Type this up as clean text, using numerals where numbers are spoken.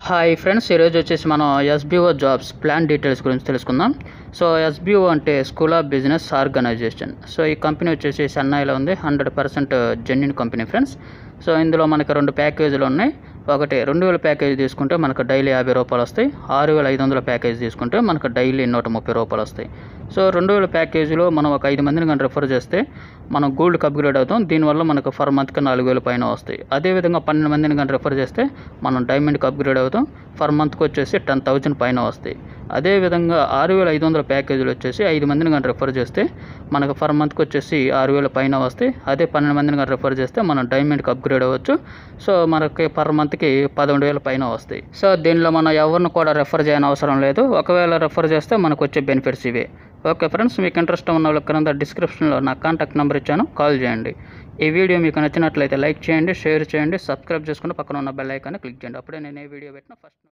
Hi friends, ఈరోజు వచ్చేసి మనం ఎస్బిఓ జాబ్స్ ప్లాన్ డీటెయిల్స్ గురించి తెలుసుకుందాం. సో ఎస్బిఓ అంటే school of business organization. So ఈ కంపెనీ వచ్చేసి చెన్నైలో ఉంది. 100% జెన్యున్ కంపెనీ ఫ్రెండ్స్. సో ఇందులో మనకి 2 ప్యాకేజీలు ఉన్నాయి. ఒకటి 2000 ప్యాకేజ్ తీసుకుంటే మనకు డైలీ ₹50 వస్తాయి. 6500 ప్యాకేజ్ తీసుకుంటే మనకు డైలీ ₹130 వస్తాయి. సో 2000 ప్యాకేజీలో మనం ఒక 5 మందిని కానీ రిఫర్ చేస్తే మనం గోల్డ్కి అప్గ్రేడ్ అవుతాం. దీనివల్ల మనకు ఫర్ మంత్కి 4000 పైన వస్తాయి. అదేవిధంగా 12 మందిని కానీ రిఫర్ చేస్తే మనం డైమండ్కి అప్గ్రేడ్ అవుతాం. ఫర్ మంత్కి వచ్చేసి 10,000 పైన వస్తాయి. అదేవిధంగా 6500 ప్యాకేజీలు వచ్చేసి 5 మందిని కానీ రిఫర్ చేస్తే మనకు ఫర్ మంత్కి వచ్చేసి 6000 పైన వస్తాయి. అదే 12 మందిని కానీ రిఫర్ చేస్తే మనం డైమండ్కి అప్గ్రేడ్ అవ్వచ్చు. సో మనకి పర్ మంత్కి 11,000 పైన వస్తాయి. సో దీనిలో మనం ఎవరిని కూడా రెఫర్ చేయని అవసరం లేదు. ఒకవేళ రెఫర్ చేస్తే మనకు వచ్చే బెనిఫిట్స్ ఇవే. ఓకే ఫ్రెండ్స్, మీకు ఇంట్రెస్ట్ ఉన్న వాళ్ళకి క్రింద డిస్క్రిప్షన్లో నా కాంటాక్ట్ నెంబర్ ఇచ్చాను, కాల్ చేయండి. ఈ వీడియో మీకు నచ్చినట్లయితే లైక్ చేయండి, షేర్ చేయండి, సబ్స్క్రైబ్ చేసుకుని పక్కన ఉన్న బెల్ ఐకాన్ని క్లిక్ చేయండి. అప్పుడే నేను ఏ వీడియో పెట్టినా ఫస్ట్